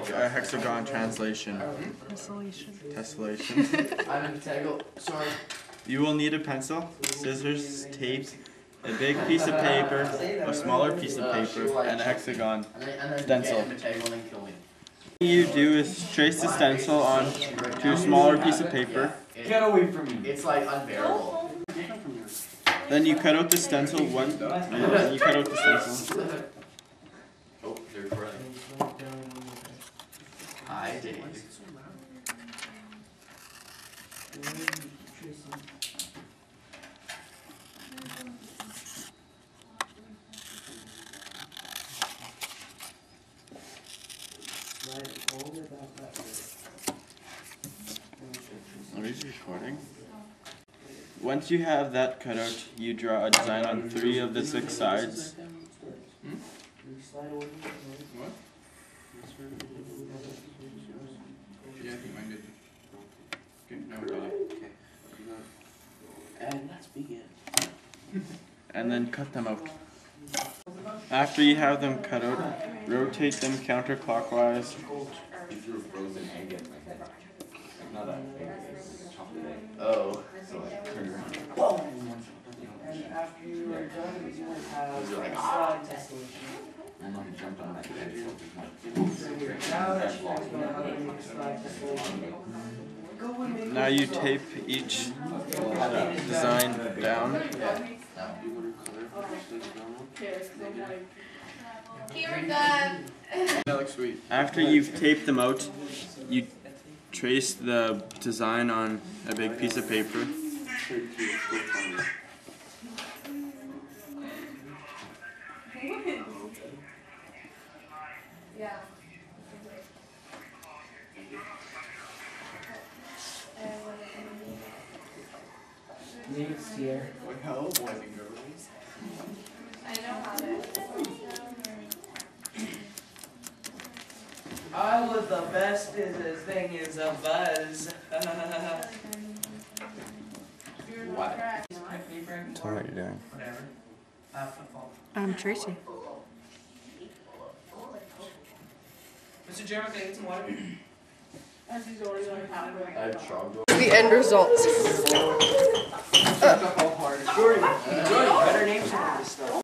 a hexagon translation. Tessellation. Sorry. You will need a pencil, scissors, tape, a big piece of paper, a smaller piece of paper, and a hexagon stencil. What you do is trace the stencil onto a smaller piece of paper. Get away from me. It's like unbearable. Then you cut out the stencil Oh, they're recording. Hi, Dave. Are we recording? Once you have that cut out, you draw a design on 3 of the 6 sides. What? Yeah, I think mine did. Okay, now we're ready. Okay. And let's begin. And then cut them out. After you have them cut out, rotate them counterclockwise. You threw a frozen egg at my head. Like, not an egg, it's a chocolate egg. Oh. So like, turn around. And after you are done, you will have You're like, slide tessellation. My mom jumped on my head, so it was my Now that you guys know how to make slide tessellation, go and make Now you tape each design down. We're done. That looks sweet. After you've taped them out, you trace the design on a big piece of paper. Yeah. Next year. What hell, boys and girls? I know how to. I was the bestest thing is a buzz. What? Tell me what you're doing. Whatever. Football. I'm Tracy. Mr. Jeremy, can I get some water? I've tried. The end result. Jordan, better name some of this stuff.